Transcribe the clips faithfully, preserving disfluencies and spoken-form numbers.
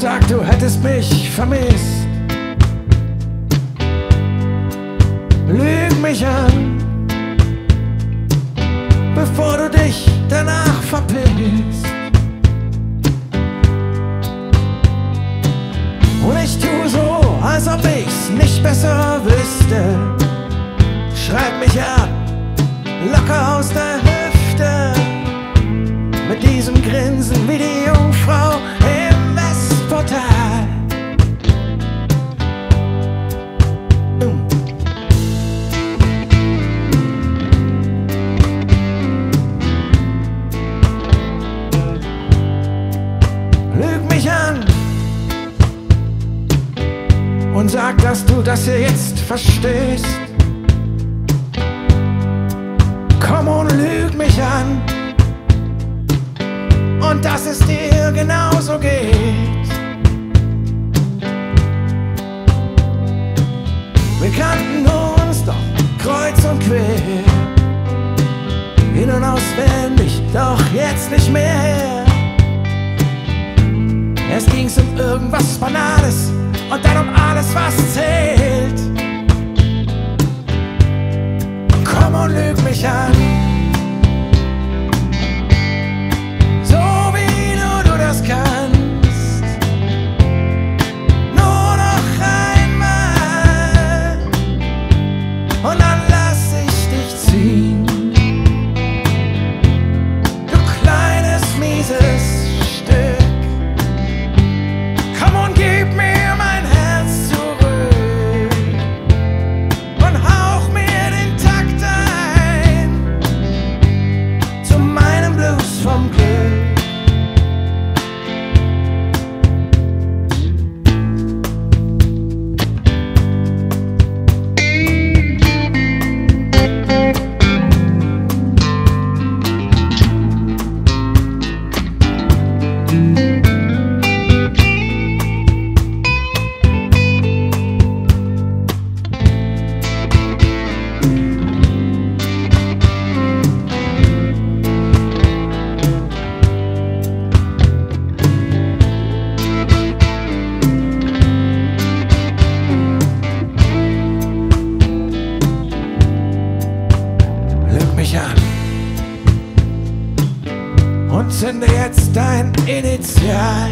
sag, du hättest mich vermisst. Lüg mich an, bevor du dich danach verpisst. Und ich tu so, als ob ich's nicht besser wüsste. Schreib mich ab, locker aus der Hüfte, mit diesem Grinsen wie die Jungfrau im Westportal. Lüg mich an und sag, dass du das hier jetzt verstehst. Komm und lüg mich an und dass es dir genauso geht. Wir kannten uns doch kreuz und quer, in- und auswendig, doch jetzt nicht mehr. Erst ging's um irgendwas Banales und dann um alles, was zählt. Komm und lüg mich an, so wie nur du das kannst. Nur noch einmal und dann lass ich dich ziehen. Du kleines, mieses Stück, komm und gib mir mein Herz zurück und hauch mir den Takt ein zu meinem Blues vom Glück. An und zünde jetzt dein Initial.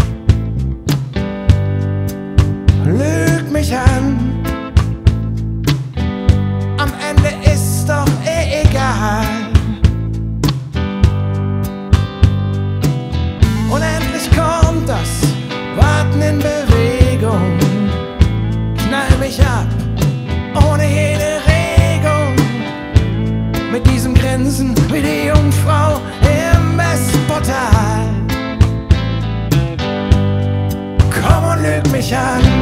Lüg mich an, am Ende ist doch eh egal. Und endlich kommt das Warten in Bewegung. Knall mich ab, ohne jede Regung, mit diesem Grinsen wie die Jungfrau im Westportal. Komm und lüg mich an,